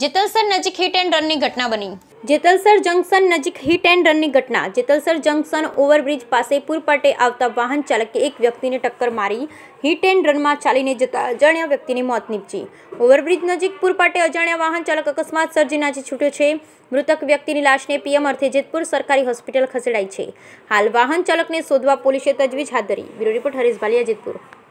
જેતલસર નજીક hit and રનની ઘટના બની। જેતલસર જંકશન નજીક હિટ એન્ડ રનની ઘટના। જેતલસર જંકશન ઓવરબ્રિજ પાસે પૂરપાટે આવતા વાહન ચાલકે એક વ્યક્તિને ટક્કર મારી હિટ એન્ડ રનમાં ચાલીને જતા અજાણ્યા વ્યક્તિની મોત નીપજી। ઓવરબ્રિજ નજીક પૂરપાટે અજાણ્યા વાહન ચાલક અકસ્માત સર્જી નાસી છૂટ્યો છે। મૃતક વ્યક્તિની લાશને પીએમ અર્થે જેતપુર સરકારી હોસ્પિટલ ખસેડાઈ છે। હાલ વાહન ચાલકને શોધવા પોલીસે તજવીજ હાથ ધરી। Bureau report Harish Bhaliya, Jetpur.